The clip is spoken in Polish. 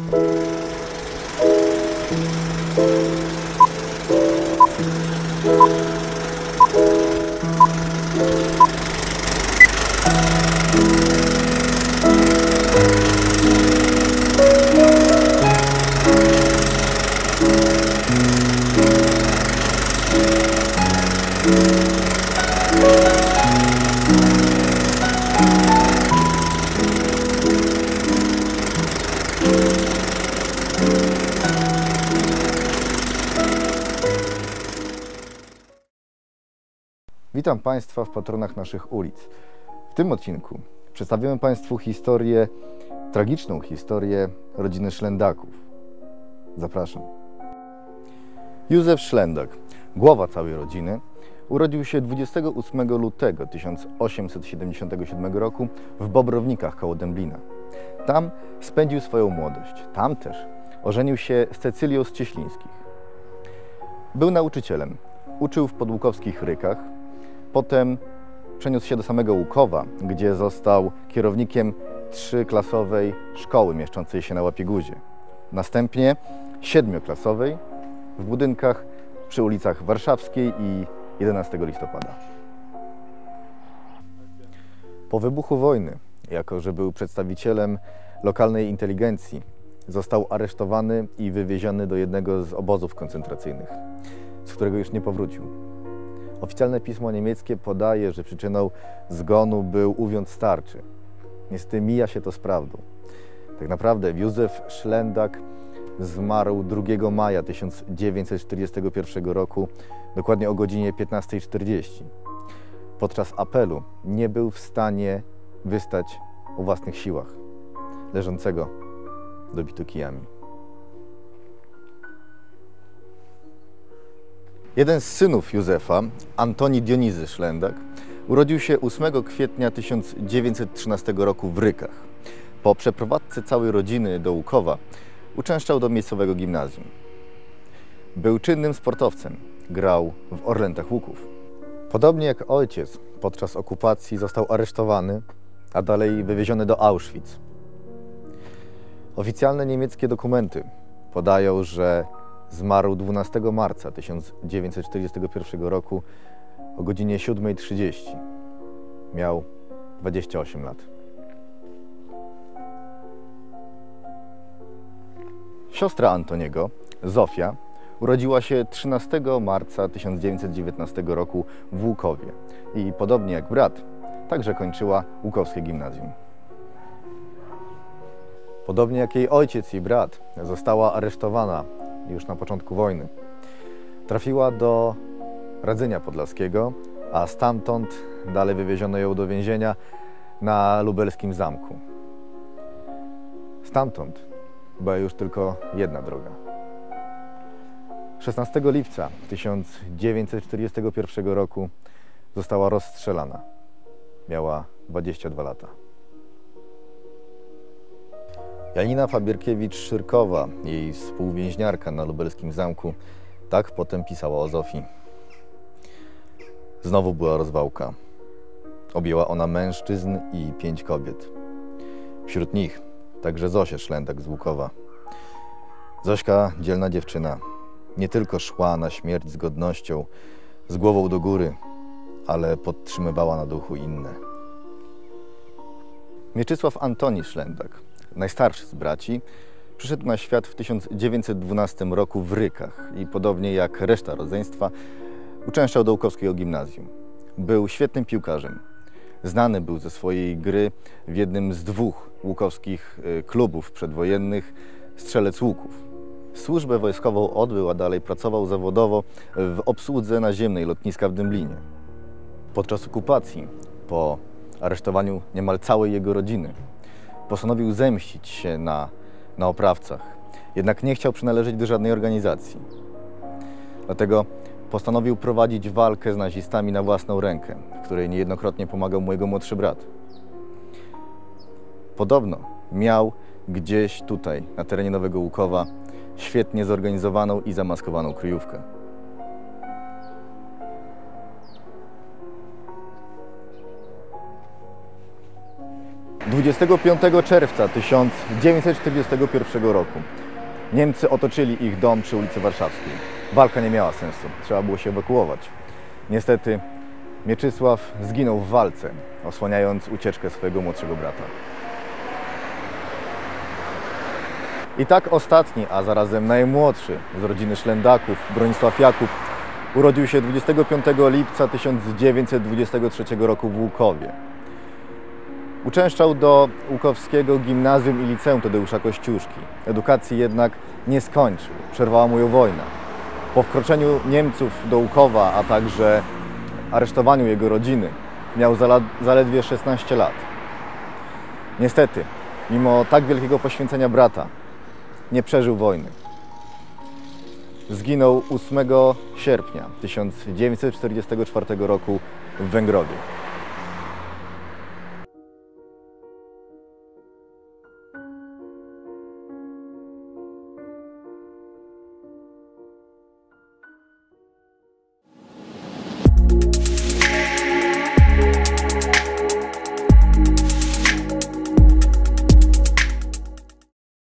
Witam Państwa w patronach naszych ulic. W tym odcinku przedstawimy Państwu historię, tragiczną historię rodziny Szlendaków. Zapraszam. Józef Szlendak, głowa całej rodziny, urodził się 28 lutego 1877 roku w Bobrownikach koło Dęblina. Tam spędził swoją młodość. Tam też ożenił się z Cecylią z Cieślińskich. Był nauczycielem. Uczył w podłukowskich Rykach. Potem przeniósł się do samego Łukowa, gdzie został kierownikiem 3-klasowej szkoły mieszczącej się na Łapieguzie. Następnie 7-klasowej w budynkach przy ulicach Warszawskiej i 11 listopada. Po wybuchu wojny, jako że był przedstawicielem lokalnej inteligencji, został aresztowany i wywieziony do jednego z obozów koncentracyjnych, z którego już nie powrócił. Oficjalne pismo niemieckie podaje, że przyczyną zgonu był uwiąd starczy. Niestety mija się to z prawdą. Tak naprawdę Józef Szlendak zmarł 2 maja 1941 roku, dokładnie o godzinie 15:40. Podczas apelu nie był w stanie wystać o własnych siłach, leżącego dobito kijami. Jeden z synów Józefa, Antoni Dionizy Szlendak, urodził się 8 kwietnia 1913 roku w Rykach. Po przeprowadzce całej rodziny do Łukowa uczęszczał do miejscowego gimnazjum. Był czynnym sportowcem, grał w Orlętach Łuków. Podobnie jak ojciec, podczas okupacji został aresztowany, a dalej wywieziony do Auschwitz. Oficjalne niemieckie dokumenty podają, że zmarł 12 marca 1941 roku o godzinie 7:30. Miał 28 lat. Siostra Antoniego, Zofia, urodziła się 13 marca 1919 roku w Łukowie i podobnie jak brat, także kończyła Łukowskie Gimnazjum. Podobnie jak jej ojciec i brat, została aresztowana już na początku wojny. Trafiła do Radzenia Podlaskiego, a stamtąd dalej wywieziono ją do więzienia na lubelskim zamku. Stamtąd była już tylko jedna droga. 16 lipca 1941 roku została rozstrzelana. Miała 22 lata. Janina Fabierkiewicz-Szyrkowa, jej współwięźniarka na lubelskim zamku, tak potem pisała o Zofii. Znowu była rozwałka. Objęła ona mężczyzn i 5 kobiet. Wśród nich także Zosię Szlendak z Łukowa. Zośka, dzielna dziewczyna, nie tylko szła na śmierć z godnością, z głową do góry, ale podtrzymywała na duchu inne. Mieczysław Antoni Szlendak, najstarszy z braci, przyszedł na świat w 1912 roku w Rykach i podobnie jak reszta rodzeństwa uczęszczał do Łukowskiego Gimnazjum. Był świetnym piłkarzem. Znany był ze swojej gry w jednym z 2 łukowskich klubów przedwojennych, Strzelec Łuków. Służbę wojskową odbył, a dalej pracował zawodowo w obsłudze naziemnej lotniska w Dęblinie. Podczas okupacji, po aresztowaniu niemal całej jego rodziny, postanowił zemścić się na oprawcach. Jednak nie chciał przynależeć do żadnej organizacji. Dlatego postanowił prowadzić walkę z nazistami na własną rękę, w której niejednokrotnie pomagał mu jego młodszy brat. Podobno miał gdzieś tutaj, na terenie Nowego Łukowa, świetnie zorganizowaną i zamaskowaną kryjówkę. 25 czerwca 1941 roku Niemcy otoczyli ich dom przy ulicy Warszawskiej. Walka nie miała sensu, trzeba było się ewakuować. Niestety Mieczysław zginął w walce, osłaniając ucieczkę swojego młodszego brata. I tak ostatni, a zarazem najmłodszy z rodziny Szlendaków, Bronisław Jakub, urodził się 25 lipca 1923 roku w Łukowie. Uczęszczał do Łukowskiego Gimnazjum i Liceum Tadeusza Kościuszki. Edukacji jednak nie skończył, przerwała mu ją wojna. Po wkroczeniu Niemców do Łukowa, a także aresztowaniu jego rodziny, miał zaledwie 16 lat. Niestety, mimo tak wielkiego poświęcenia brata, nie przeżył wojny. Zginął 8 sierpnia 1944 roku w Węgrowie.